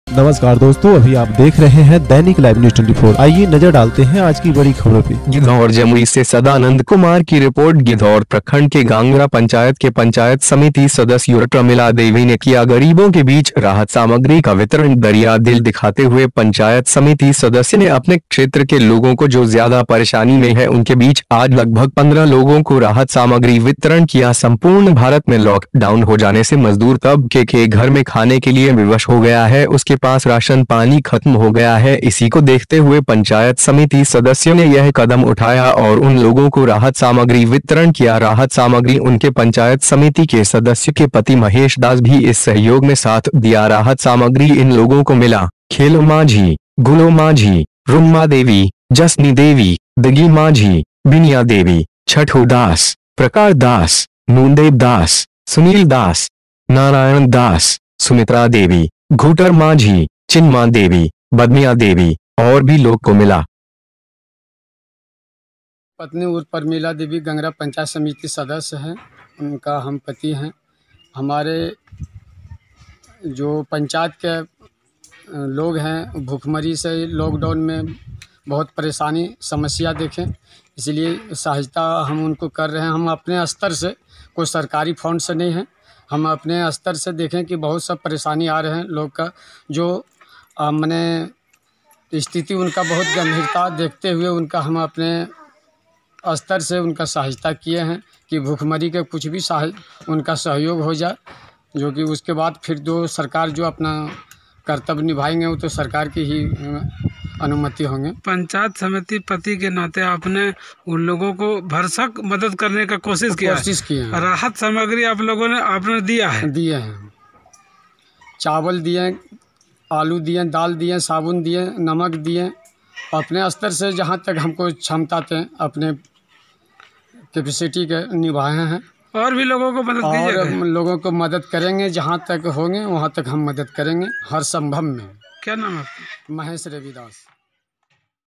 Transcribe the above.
नमस्कार दोस्तों, अभी आप देख रहे हैं दैनिक लाइव न्यूज 24। आइए नजर डालते हैं आज की बड़ी खबरों पे। गिद्धौर जमुई से सदानंद कुमार की रिपोर्ट। गिद्धौर प्रखंड के गांगरा पंचायत के पंचायत समिति सदस्य प्रमिला देवी ने किया गरीबों के बीच राहत सामग्री का वितरण। दरिया दिल दिखाते हुए पंचायत समिति सदस्य ने अपने क्षेत्र के लोगों को जो ज्यादा परेशानी में है उनके बीच आज लगभग 15 लोगों को राहत सामग्री वितरण किया। संपूर्ण भारत में लॉकडाउन हो जाने से मजदूर तबके के घर में खाने के लिए विवश हो गया है, उसके पास राशन पानी खत्म हो गया है। इसी को देखते हुए पंचायत समिति सदस्यों ने यह कदम उठाया और उन लोगों को राहत सामग्री वितरण किया। राहत सामग्री उनके पंचायत समिति के सदस्य के पति महेश दास भी इस सहयोग में साथ दिया। राहत सामग्री इन लोगों को मिला। खेलो माझी, गुलो माझी, रुम्मा देवी, जसनी देवी, दगी माझी, बिनिया देवी, छठू दास, प्रकार दास, नूनदेव दास, सुनील दास, नारायण दास, सुमित्रा देवी, घूटर माझी, चिन्मा देवी, बदमिया देवी और भी लोग को मिला। पत्नी उर्फ प्रमिला देवी गंगरा पंचायत समिति सदस्य हैं, उनका हम पति हैं। हमारे जो पंचायत के लोग हैं भूखमरी से लॉकडाउन में बहुत परेशानी समस्या देखें, इसलिए सहायता हम उनको कर रहे हैं। हम अपने स्तर से, कोई सरकारी फंड से नहीं है, हम अपने स्तर से देखें कि बहुत सब परेशानी आ रहे हैं लोग का। जो मैंने स्थिति उनका बहुत गंभीरता देखते हुए उनका हम अपने स्तर से उनका सहायता किए हैं कि भूखमरी के कुछ भी उनका सहयोग हो जाए, जो कि उसके बाद फिर जो सरकार जो अपना कर्तव्य निभाएंगे वो तो सरकार की ही अनुमति होंगे। पंचायत समिति पति के नाते आपने उन लोगों को भरसक मदद करने का कोशिश किया है। राहत सामग्री आप लोगों ने आपने दिए हैं। चावल दिए, आलू दिए, दाल दिए, साबुन दिए, नमक दिए। अपने स्तर से जहाँ तक हमको क्षमता थे अपने कैपेसिटी के निभाए हैं। और भी लोगों को मदद कीजिएगा। और लोगों को मदद करेंगे, जहाँ तक होंगे वहाँ तक हम मदद करेंगे हर संभव में। क्या नाम है आपका? महेश रविदास।